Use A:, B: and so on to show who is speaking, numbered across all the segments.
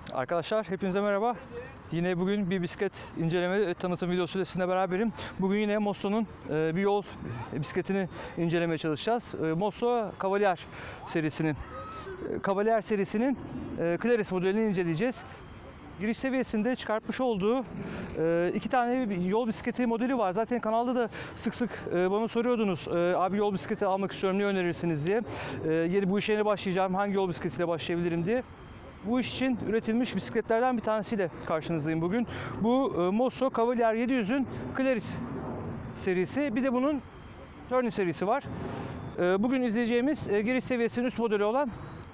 A: Arkadaşlar hepinize merhaba. Yine bugün bir bisiklet inceleme tanıtım videosu ile sizinle beraberim. Bugün yine Mosso'nun bir yol bisikletini incelemeye çalışacağız. Mosso Cavalier serisinin Claris modelini inceleyeceğiz. Giriş seviyesinde çıkartmış olduğu iki tane yol bisikleti modeli var. Zaten kanalda da sık sık bana soruyordunuz. Abi yol bisikleti almak istiyorum, ne önerirsiniz diye. Bu işe yeni başlayacağım, hangi yol bisikletiyle başlayabilirim diye. Bu iş için üretilmiş bisikletlerden bir tanesiyle karşınızdayım bugün. Bu Mosso Cavalier 700'ün Claris serisi. Bir de bunun Tourney serisi var. Bugün izleyeceğimiz giriş seviyesinin üst modeli olan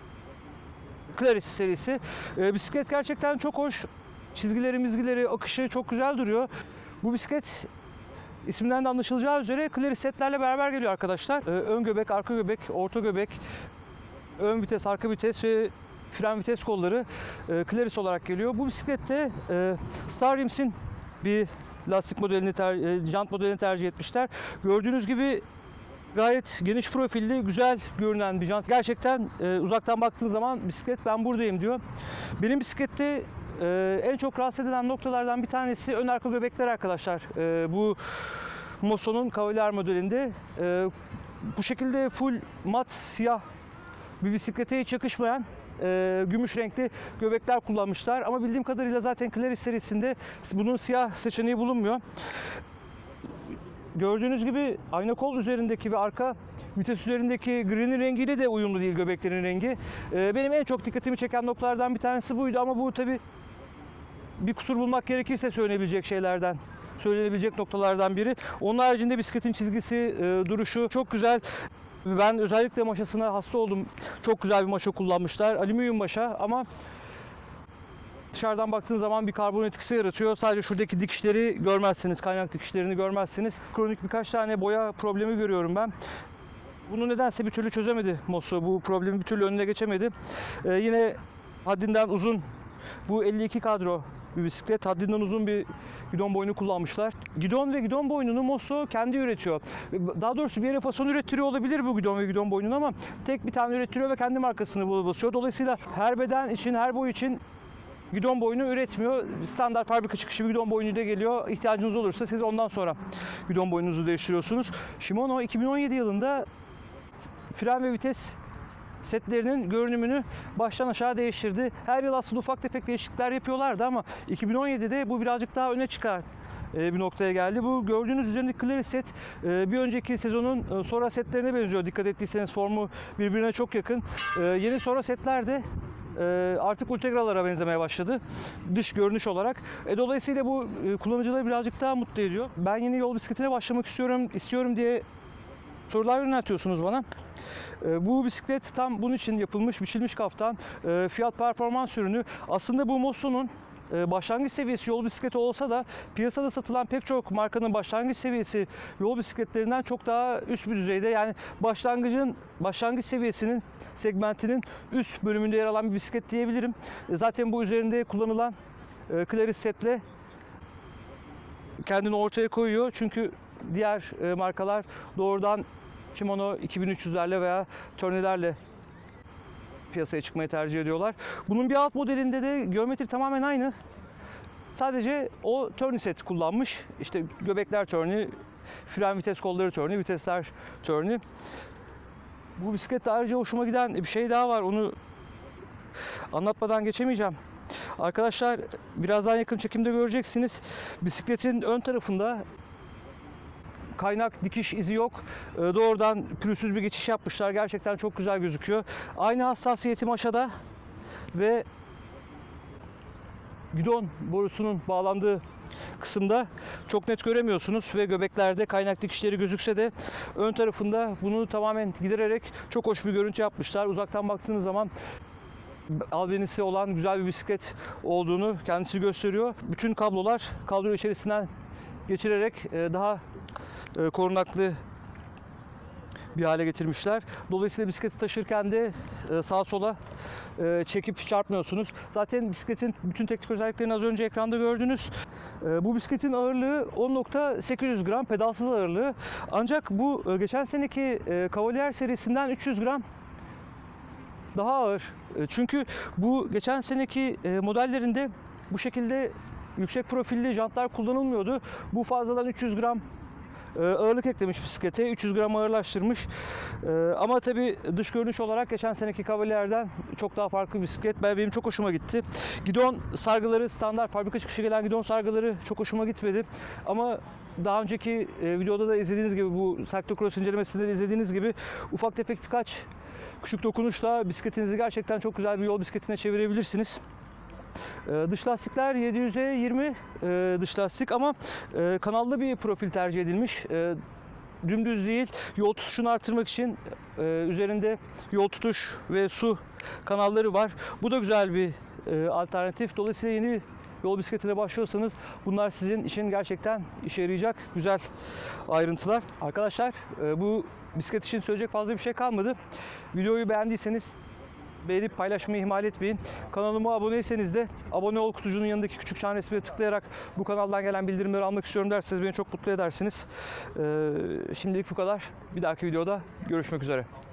A: Claris serisi. Bisiklet gerçekten çok hoş. Çizgileri, akışı çok güzel duruyor. Bu bisiklet isminden de anlaşılacağı üzere Claris setlerle beraber geliyor arkadaşlar. Ön göbek, arka göbek, orta göbek, ön vites, arka vites ve fren vites kolları Claris olarak geliyor. Bu bisiklette Star Rims'in bir lastik modelini, jant modelini tercih etmişler. Gördüğünüz gibi gayet geniş profilli, güzel görünen bir jant. Gerçekten uzaktan baktığınız zaman bisiklet ben buradayım diyor. Benim bisiklette en çok rahatsız edilen noktalardan bir tanesi ön arka göbekler arkadaşlar. Bu Mosso'nun Cavalier modelinde bu şekilde full mat siyah bir bisiklete hiç yakışmayan gümüş renkli göbekler kullanmışlar. Ama bildiğim kadarıyla zaten Claris serisinde bunun siyah seçeneği bulunmuyor. Gördüğünüz gibi ayna kol üzerindeki ve arka vites üzerindeki grinin rengiyle de uyumlu değil göbeklerin rengi. Benim en çok dikkatimi çeken noktalardan bir tanesi buydu ama bu tabi bir kusur bulmak gerekirse söylenebilecek noktalardan biri. Onun haricinde bisikletin çizgisi, duruşu çok güzel. Ben özellikle maşasına hasta oldum. Çok güzel bir maşa kullanmışlar. Alüminyum maşa ama dışarıdan baktığınız zaman bir karbon etkisi yaratıyor. Sadece şuradaki dikişleri görmezsiniz, kaynak dikişlerini görmezsiniz. Kronik birkaç tane boya problemi görüyorum ben. Bunu nedense bir türlü çözemedi Mosso. Bu problemi bir türlü önüne geçemedi. Yine haddinden uzun bu 52 kadro bir bisiklet. Haddinden uzun bir gidon boynu kullanmışlar. Gidon ve gidon boynunu Mosso kendi üretiyor. Daha doğrusu bir yere fason ürettiriyor olabilir bu gidon ve gidon boynunu ama tek bir tane ürettiriyor ve kendi markasını basıyor. Dolayısıyla her beden için, her boy için gidon boynu üretmiyor. Standart fabrika çıkışı bir gidon boynu da geliyor. İhtiyacınız olursa siz ondan sonra gidon boynunuzu değiştiriyorsunuz. Shimano 2017 yılında fren ve vites setlerinin görünümünü baştan aşağı değiştirdi. Her yıl aslında ufak tefek değişiklikler yapıyorlardı ama 2017'de bu birazcık daha öne çıkan bir noktaya geldi. Bu gördüğünüz üzerindeki Claris set bir önceki sezonun Sora setlerine benziyor. Dikkat ettiyseniz formu birbirine çok yakın. Yeni Sora setler de artık Ultegra'lara benzemeye başladı dış görünüş olarak. Dolayısıyla bu kullanıcıları birazcık daha mutlu ediyor. Ben yeni yol bisikletine başlamak istiyorum diye sorular yöneltiyorsunuz bana. Bu bisiklet tam bunun için yapılmış, biçilmiş kaftan. Fiyat performans ürünü. Aslında bu Mosso'nun başlangıç seviyesi yol bisikleti olsa da piyasada satılan pek çok markanın başlangıç seviyesi yol bisikletlerinden çok daha üst bir düzeyde. Yani başlangıç seviyesinin segmentinin üst bölümünde yer alan bir bisiklet diyebilirim. Zaten bu üzerinde kullanılan Claris setle kendini ortaya koyuyor. Çünkü diğer markalar doğrudan Shimano 2300'lerle veya Tourney'lerle piyasaya çıkmayı tercih ediyorlar. Bunun bir alt modelinde de geometri tamamen aynı. Sadece o Tourney set kullanmış. İşte göbekler Tourney, fren vites kolları Tourney, vitesler Tourney. Bu bisiklette ayrıca hoşuma giden bir şey daha var. Onu anlatmadan geçemeyeceğim. Arkadaşlar birazdan yakın çekimde göreceksiniz. Bisikletin ön tarafında kaynak dikiş izi yok. Doğrudan pürüzsüz bir geçiş yapmışlar. Gerçekten çok güzel gözüküyor. Aynı hassasiyeti maşada ve gidon borusunun bağlandığı kısımda çok net göremiyorsunuz ve göbeklerde kaynak dikişleri gözükse de ön tarafında bunu tamamen gidererek çok hoş bir görüntü yapmışlar. Uzaktan baktığınız zaman albenisi olan güzel bir bisiklet olduğunu kendisi gösteriyor. Bütün kablolar kadro içerisinden geçirerek daha korunaklı bir hale getirmişler. Dolayısıyla bisikleti taşırken de sağa sola çekip çarpmıyorsunuz. Zaten bisikletin bütün teknik özelliklerini az önce ekranda gördünüz. Bu bisikletin ağırlığı 10.800 gram pedalsız ağırlığı. Ancak bu geçen seneki Cavalier serisinden 300 gram daha ağır. Çünkü bu geçen seneki modellerinde bu şekilde yüksek profilli jantlar kullanılmıyordu. Bu fazladan 300 gram ağırlık eklemiş bisiklete, 300 gram ağırlaştırmış. Ama tabi dış görünüş olarak geçen seneki Cavalier'den çok daha farklı bir bisiklet. Benim çok hoşuma gitti. Gidon sargıları, standart fabrika çıkışı gelen gidon sargıları çok hoşuma gitmedi. Ama daha önceki videoda da izlediğiniz gibi, bu Cyclocross incelemesinde de izlediğiniz gibi ufak tefek birkaç küçük dokunuşla bisikletinizi gerçekten çok güzel bir yol bisikletine çevirebilirsiniz. Dış lastikler 700'e 20 dış lastik ama kanallı bir profil tercih edilmiş. Dümdüz değil. Yol tutuşunu artırmak için üzerinde yol tutuş ve su kanalları var. Bu da güzel bir alternatif. Dolayısıyla yeni yol bisikletine başlıyorsanız bunlar sizin için gerçekten işe yarayacak güzel ayrıntılar. Arkadaşlar bu bisiklet için söyleyecek fazla bir şey kalmadı. Videoyu beğendiyseniz beğenip paylaşmayı ihmal etmeyin. Kanalıma aboneyseniz de abone ol kutucuğunun yanındaki küçük çan resmine tıklayarak bu kanaldan gelen bildirimleri almak istiyorum derseniz beni çok mutlu edersiniz. Şimdilik bu kadar. Bir dahaki videoda görüşmek üzere.